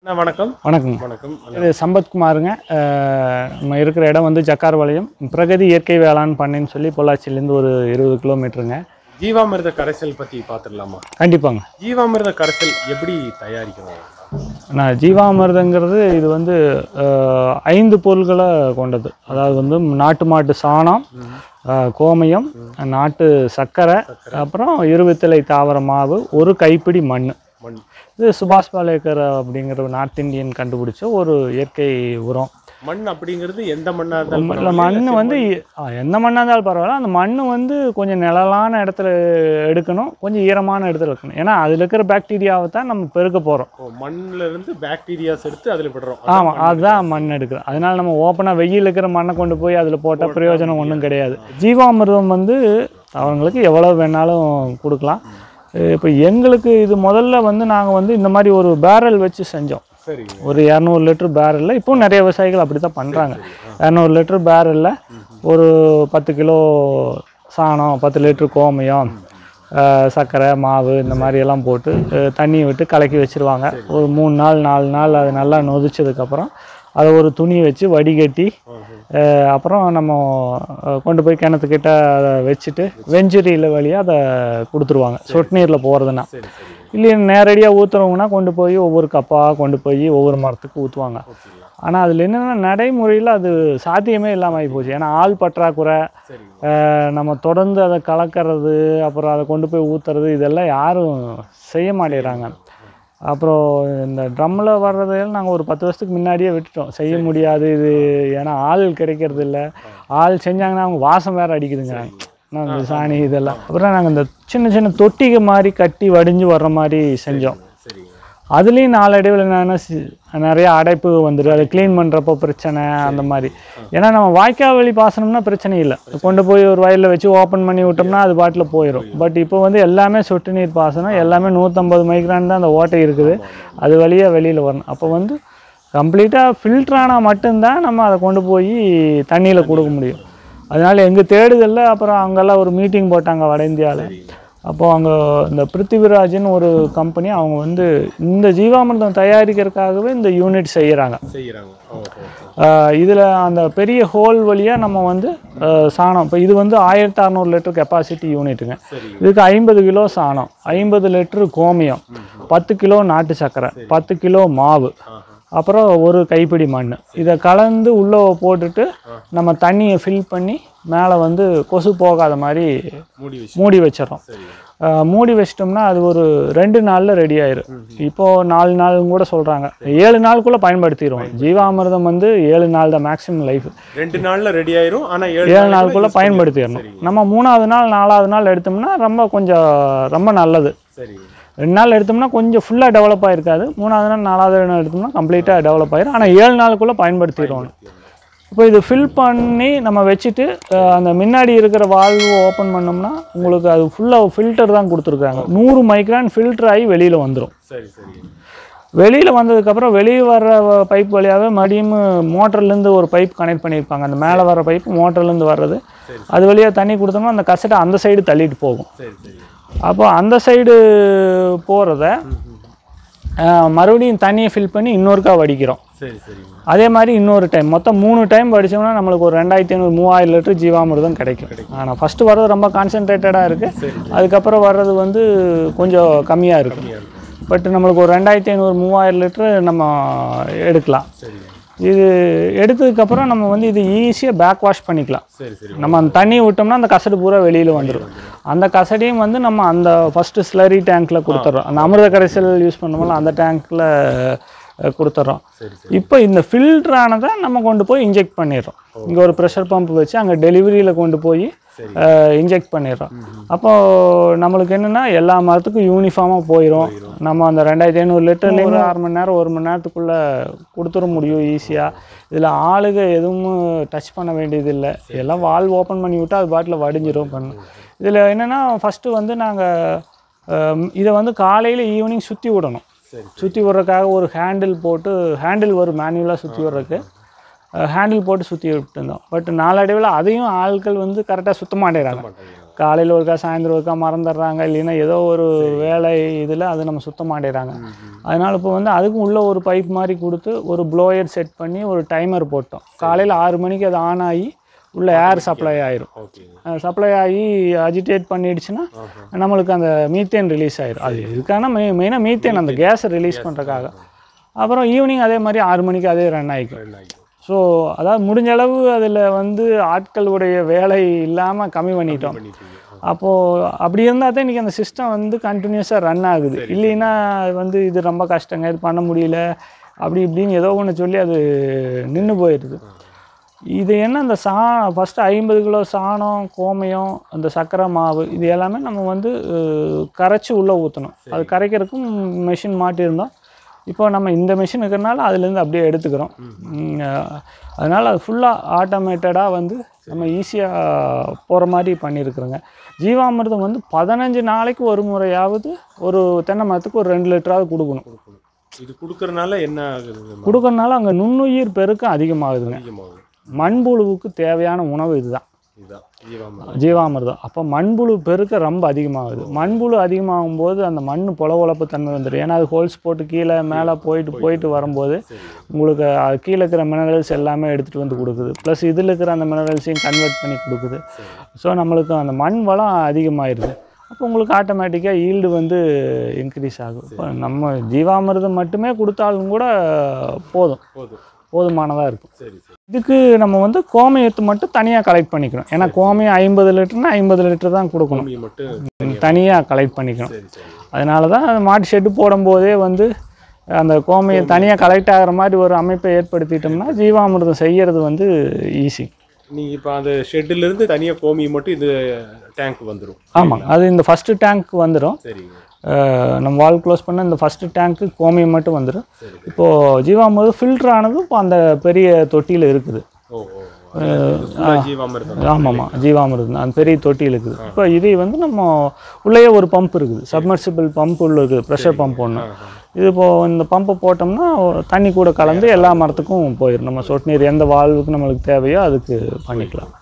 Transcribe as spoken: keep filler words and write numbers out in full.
வணக்கம் வணக்கம் வணக்கம் இது சம்பத்குமாருங்க. நம்ம இருக்கிற இடம் வந்து ஜக்கார்பாளையம் பிரகதி இயற்கை வேளாண் பண்ணைன்னு சொல்லி பொள்ளாச்சியிலேருந்து ஒரு இருபது கிலோமீட்டருங்க. ஜீவாமிர்த கரைசல் பற்றி பார்த்துடலாமா? கண்டிப்பாங்க. ஜீவாமிர்த கரைசல் எப்படி தயாரிக்கணும்? நான் ஜீவாமிர்தங்கிறது இது வந்து ஐந்து பொருள்களை கொண்டது. அதாவது வந்து நாட்டு மாட்டு சாணம், கோமயம், நாட்டு சர்க்கரை, அப்புறம் இருபத்திலை தாவர மாவு, ஒரு கைப்பிடி மண். மண் இது சுபாஷ் பாலேக்கர் அப்படிங்கிற நார்த் இந்தியன் கண்டுபிடிச்ச ஒரு இயற்கை உரம். மண் அப்படிங்கிறது எந்த மண்ணாக இருந்தாலும் இல்லை, மண் வந்து எந்த மண்ணாக இருந்தாலும் பரவாயில்ல. அந்த மண் வந்து கொஞ்சம் நிழலான இடத்துல எடுக்கணும், கொஞ்சம் ஈரமான இடத்துல இருக்கணும். ஏன்னா அதில் இருக்கிற பாக்டீரியாவை தான் நம்ம பெருக்க போகிறோம். மண்ணில் இருந்து பாக்டீரியாஸ் எடுத்து அதில் விடுறோம். ஆமாம், அதுதான் மண் எடுக்கிறோம். அதனால் நம்ம ஓப்பனாக வெயில் இருக்கிற மண்ணை கொண்டு போய் அதில் போட்டால் பிரயோஜனம் ஒன்றும் கிடையாது. ஜீவாமிர்தம் வந்து அவங்களுக்கு எவ்வளோ வேணாலும் கொடுக்கலாம். இப்போ எங்களுக்கு இது முதல்ல வந்து நாங்கள் வந்து இந்த மாதிரி ஒரு பேரல் வச்சு செஞ்சோம். ஒரு இரநூறு லிட்டர் பேரலில், இப்போவும் நிறைய விவசாயிகள் அப்படி தான் பண்ணுறாங்க. இரநூறு லிட்டர் பேரலில் ஒரு பத்து கிலோ சாணம், பத்து லிட்டர் கோமயம், சர்க்கரை மாவு இந்த மாதிரியெல்லாம் போட்டு தண்ணியை விட்டு கலக்கி வச்சுருவாங்க. ஒரு மூணு நாள் நாலு நாள் அது நல்லா நொதிச்சதுக்கப்புறம் அதை ஒரு துணி வச்சு வடிகட்டி அப்புறம் நம்ம கொண்டு போய் கிணத்துக்கிட்ட அதை வச்சுட்டு வெஞ்சுரியில் வழியாக அதை கொடுத்துருவாங்க. சொட்டு நீரில் போகிறதுனா. இல்லையா நேரடியாக ஊற்றுறவங்கன்னா கொண்டு போய் ஒவ்வொரு கப்பாக கொண்டு போய் ஒவ்வொரு மரத்துக்கு ஊற்றுவாங்க. ஆனால் அதில் என்னென்னா நடைமுறையில் அது சாத்தியமே இல்லாமல் ஆகி போச்சு. ஏன்னா ஆள் பற்றாக்குறை, நம்ம தொடர்ந்து அதை கலக்கிறது, அப்புறம் அதை கொண்டு போய் ஊற்றுறது, இதெல்லாம் யாரும் செய்ய மாட்டேங்கிறாங்க. அப்புறம் இந்த ட்ரம்மில் வர்றதையெல்லாம் நாங்கள் ஒரு பத்து வருஷத்துக்கு முன்னாடியே விட்டுட்டோம். செய்ய முடியாது இது, ஏன்னா ஆள் கிடைக்கிறது இல்லை. ஆள் செஞ்சாங்கன்னா அவங்க வாசம் வேறு அடிக்குதுங்க நான் இந்த சாணி இதெல்லாம். அப்புறம் நாங்கள் இந்த சின்ன சின்ன தொட்டிகை மாதிரி கட்டி வடிஞ்சு வர்ற மாதிரி செஞ்சோம். அதுலேயும் நாளடைவில் என்னென்னா நிறையா அடைப்பு வந்துடும். அதை க்ளீன் பண்ணுறப்போ பிரச்சனை அந்த மாதிரி. ஏன்னா நம்ம வாய்க்கால் வழி பாசனம்னா பிரச்சனை இல்லை, கொண்டு போய் ஒரு வயலில் வச்சு ஓப்பன் பண்ணி விட்டோம்னா அது பாட்டில் போயிடும். பட் இப்போ வந்து எல்லாமே சொட்டு நீர் பாசனம், எல்லாமே நூற்றம்பது மைக்ரான் தான் அந்த ஓட்டை இருக்குது, அது வழியாக வெளியில் வரணும். அப்போ வந்து கம்ப்ளீட்டாக ஃபில்ட்ரானால் மட்டும்தான் நம்ம அதை கொண்டு போய் தண்ணியில் கொடுக்க முடியும். அதனால் எங்கள் தேடுதலில் அப்புறம் அங்கெல்லாம் ஒரு மீட்டிங் போட்டாங்க வட இந்தியாவில். அப்போது அங்கே இந்த பிருத்திவிராஜ்னு ஒரு கம்பெனி, அவங்க வந்து இந்த ஜீவாமிர்தம் தயாரிக்கிறதுக்காகவே இந்த யூனிட் செய்கிறாங்க. இதில் அந்த பெரிய ஹோல் வழியாக நம்ம வந்து சாணம், இப்போ இது வந்து ஆயிரத்தி அறநூறு லிட்டர் கெப்பாசிட்டி யூனிட்டுங்க. இதுக்கு ஐம்பது கிலோ சாணம், ஐம்பது லிட்டரு கோமியம், பத்து கிலோ நாட்டு சர்க்கரை, பத்து கிலோ மாவு, அப்புறம் ஒரு கைப்பிடி மண், இதை கலந்து உள்ளே போட்டுட்டு நம்ம தண்ணியை ஃபில் பண்ணி மேலே வந்து கொசு போகாத மாதிரி மூடி வச்சிடறோம். மூடி வச்சிட்டோம்னா அது ஒரு ரெண்டு நாளில் ரெடி ஆயிரும். இப்போது நாலு நாளும் கூட சொல்கிறாங்க, ஏழு நாளுக்குள்ளே பயன்படுத்திடுவோம். ஜீவாமிர்தம் வந்து ஏழு நாள் தான் மேக்ஸிமம் லைஃப். ரெண்டு நாளில் ரெடி ஆயிரும், ஆனால் ஏழு நாளுக்குள்ளே பயன்படுத்திடணும். நம்ம மூணாவது நாள் நாலாவது நாள் எடுத்தோம்னா ரொம்ப கொஞ்சம் ரொம்ப நல்லது. ரெண்டு நாள் எடுத்தோம்னா கொஞ்சம் ஃபுல்லாக டெவலப் ஆகிருக்காது. மூணாவது நாள் நாலாவது நாள் எடுத்தோம்னா கம்ப்ளீட்டாக டெவலப் ஆயிரும். ஆனால் ஏழு நாளுக்குள்ளே பயன்படுத்திடுவோம். இப்போ இது ஃபில் பண்ணி நம்ம வச்சுட்டு அந்த முன்னாடி இருக்கிற வால்வு ஓப்பன் பண்ணோம்னா உங்களுக்கு அது ஃபுல்லாக ஃபில்டர் தான் கொடுத்துருக்காங்க. நூறு மைக்ரான் ஃபில்டர் ஆகி வெளியில் வந்துடும். வெளியில் வந்ததுக்கப்புறம் வெளியே வர்ற பைப் வழியாகவே மறுபடியும் மோட்டர்லேருந்து ஒரு பைப் கனெக்ட் பண்ணியிருப்பாங்க. அந்த மேலே வர பைப் மோட்டர்லேருந்து வர்றது, அது வழியாக தண்ணி கொடுத்தோம்னா அந்த கசட்டை அந்த சைடு தள்ளிட்டு போகும். அப்போ அந்த சைடு போகிறத மறுபடியும் தண்ணியை ஃபில் பண்ணி இன்னொருக்கா வடிக்கிறோம். அதே மாதிரி இன்னொரு டைம் மொத்தம் மூணு டைம் வடித்தோம்னா நம்மளுக்கு ஒரு ரெண்டாயிரத்தி ஐநூறு மூவாயிரம் லிட்டர் ஜீவாமிர்தம் கிடைக்கும். ஆனால் ஃபஸ்ட்டு வர்றது ரொம்ப கான்சென்ட்ரேட்டடாக இருக்குது, அதுக்கப்புறம் வர்றது வந்து கொஞ்சம் கம்மியாக இருக்குது. பட் நம்மளுக்கு ஒரு ரெண்டாயிரத்தி ஐநூறு மூவாயிரம் லிட்டரு நம்ம எடுக்கலாம். இது எடுத்ததுக்கப்புறம் நம்ம வந்து இது ஈஸியாக பேக் வாஷ் பண்ணிக்கலாம். நம்ம அந்த தண்ணியை விட்டோம்னா அந்த கசடு பூரா வெளியில் வந்துடும். அந்த கசடையும் வந்து நம்ம அந்த ஃபஸ்ட்டு ஸ்லரி டேங்க்கில் கொடுத்துட்றோம். அந்த அமிர்த கரைசல் யூஸ் பண்ணோம்ல அந்த டேங்க்கில் கொடுத்துட்றோம். இப்போ இந்த ஃபில்டரானதை நம்ம கொண்டு போய் இன்ஜெக்ட் பண்ணிடுறோம். இங்கே ஒரு ப்ரெஷர் பம்ப் வச்சு அங்கே டெலிவரியில் கொண்டு போய் இன்ஜெக்ட் பண்ணிடுறோம். அப்போது நம்மளுக்கு என்னென்னா எல்லா மரத்துக்கும் யூனிஃபார்மாக போயிடும். நம்ம அந்த ரெண்டாயிரத்தி ஐநூறு லிட்டர்லேயும் ஒரு அரை மணி நேரம் ஒரு மணி நேரத்துக்குள்ளே கொடுத்துட முடியும் ஈஸியாக. இதில் ஆளுக எதுவும் டச் பண்ண வேண்டியதில்லை, எல்லாம் வால்வ் ஓப்பன் பண்ணி விட்டால் அது பாட்டில் வடிஞ்சிரும் பண்ணும். இதில் என்னென்னா ஃபஸ்ட்டு வந்து நாங்கள் இதை வந்து காலையில் ஈவினிங் சுற்றி விடணும். சுற்றி விட்றதுக்காக ஒரு ஹேண்டில் போட்டு, ஹேண்டில் ஒரு மேனுவலாக சுற்றி விட்றதுக்கு ஹேண்டில் போட்டு சுற்றி விட்டுருந்தோம். பட் நாளடைவில் அதையும் ஆட்கள் வந்து கரெக்டாக சுத்த மாட்டேங்கிறாங்க. காலையில் ஒருக்கா சாயந்தரம் ஒருக்கா மறந்துடுறாங்க, இல்லைன்னா ஏதோ ஒரு வேலை இதில் அது நம்ம சுத்தம் மாட்டிடுறாங்க. அதனால் இப்போ வந்து அதுக்கும் உள்ள ஒரு பைப் மாதிரி கொடுத்து ஒரு ப்ளோயர் செட் பண்ணி ஒரு டைமர் போட்டோம். காலையில் ஆறு மணிக்கு அது ஆன் ஆகி உள்ள ஏர் சப்ளை ஆயிரும். சப்ளை ஆகி அஜிடேட் பண்ணிடுச்சுன்னா நம்மளுக்கு அந்த மீத்தேன் ரிலீஸ் ஆயிரும். அது இதுக்கான மெய் மெயினாக மீத்தேன் அந்த கேஸை ரிலீஸ் பண்ணுறதுக்காக. அப்புறம் ஈவினிங் அதே மாதிரி ஆறு மணிக்கு அதே ரன் ஆகிக்கும். ஸோ அதாவது முடிஞ்ச அளவு அதில் வந்து ஆட்களுடைய வேலை இல்லாமல் கம்மி பண்ணிட்டோம். அப்போது அப்படி இருந்தால் தான் இன்றைக்கி அந்த சிஸ்டம் வந்து கண்டினியூஸாக ரன் ஆகுது. இல்லைன்னா வந்து இது ரொம்ப கஷ்டங்க, இது பண்ண முடியல அப்படி இப்படின்னு ஏதோ ஒன்று சொல்லி அது நின்று போயிடுது. இது என்ன அந்த சா ஃபஸ்ட்டு ஐம்பது கிலோ சாணம், கோமயம், அந்த சர்க்கரை மாவு இது எல்லாமே நம்ம வந்து கரைச்சி உள்ளே ஊற்றணும். அது கரைக்கிறதுக்கும் மெஷின் மாட்டியிருந்தோம். இப்போ நம்ம இந்த மிஷின் இருக்கிறனால அதுலேருந்து அப்படியே எடுத்துக்கிறோம். அதனால் அது ஃபுல்லாக ஆட்டோமேட்டடாக வந்து நம்ம ஈஸியாக போகிற மாதிரி பண்ணியிருக்கிறோங்க. ஜீவாமிர்தம் வந்து பதினஞ்சு நாளைக்கு ஒரு முறையாவது ஒரு தென்னை மரத்துக்கு ஒரு ரெண்டு லிட்டராவது கொடுக்கணும். இது கொடுக்கறனால என்ன ஆகுது? கொடுக்கறனால அங்கே நுண்ணுயிர் பெருக்கம் அதிகமாகுதுங்க. மண்புழுவுக்கு தேவையான உணவு இதுதான், ஜீவாமிர்தம். அப்போ மண்புழு பெருக்க ரொம்ப அதிகமாகுது. மண்புழு அதிகமாகும் போது அந்த மண் பொலவொலப்பு தன்மை வந்துடும். ஏன்னா அது ஹோல்ஸ் போட்டு கீழே மேலே போயிட்டு போயிட்டு வரும்போது உங்களுக்கு கீழே இருக்கிற மினரல்ஸ் எல்லாமே எடுத்துகிட்டு வந்து கொடுக்குது. ப்ளஸ் இதில் இருக்கிற அந்த மினரல்ஸையும் கன்வெர்ட் பண்ணி கொடுக்குது. ஸோ நம்மளுக்கு அந்த மண் வளம் அதிகமாகிடுது. அப்போ உங்களுக்கு ஆட்டோமேட்டிக்காக ஈல்டு வந்து இன்க்ரீஸ் ஆகும். இப்போ நம்ம ஜீவாமிர்தம் மட்டுமே கொடுத்தாலும் கூட போதும், போதுமானதாக இருக்கும். இதுக்கு நம்ம வந்து கோமியத்தை மட்டும் தனியாக கலெக்ட் பண்ணிக்கணும். ஏன்னா கோமியம் ஐம்பது லிட்டர்னா ஐம்பது லிட்டர் தான் கொடுக்கணும், தனியாக கலெக்ட் பண்ணிக்கணும். அதனால தான் மாட்டு ஷெட்டு போடும்போதே வந்து அந்த கோமியம் தனியாக கலெக்ட் ஆகிற மாதிரி ஒரு அமைப்பை ஏற்படுத்திட்டோம்னா ஜீவாமிர்தம் செய்கிறது வந்து ஈஸி. நீங்கள் இப்போ அந்த ஷெட்டிலேருந்து தனியாக கோமியம் மட்டும் இது டேங்க் வந்துடும். ஆமாம், அது இந்த ஃபஸ்ட்டு டேங்க் வந்துடும். சரிங்க. நம்ம வால் க்ளோஸ் பண்ண இந்த ஃபஸ்ட்டு டேங்க்கு கோமியம் மட்டும் வந்துடும். இப்போது ஜீவாமிர்தம் ஃபில்டர் ஆனதும் இப்போ அந்த பெரிய தொட்டியில் இருக்குது. ஆமாம்மா, ஜீவாமிர்தம் அந்த பெரிய தொட்டியில் இருக்குது. இப்போ இதை வந்து நம்ம உள்ளேயே ஒரு பம்ப் இருக்குது, சப்மர்சிபிள் பம்ப் உள்ள இருக்குது, ப்ரெஷர் பம்ப் ஒன்று. இது இப்போது இந்த பம்பை போட்டோம்னா தண்ணி கூட கலந்து எல்லா மரத்துக்கும் போயிடும். நம்ம சொட்டு நீர் எந்த வாழ்வுக்கு நம்மளுக்கு தேவையோ அதுக்கு பண்ணிக்கலாம்.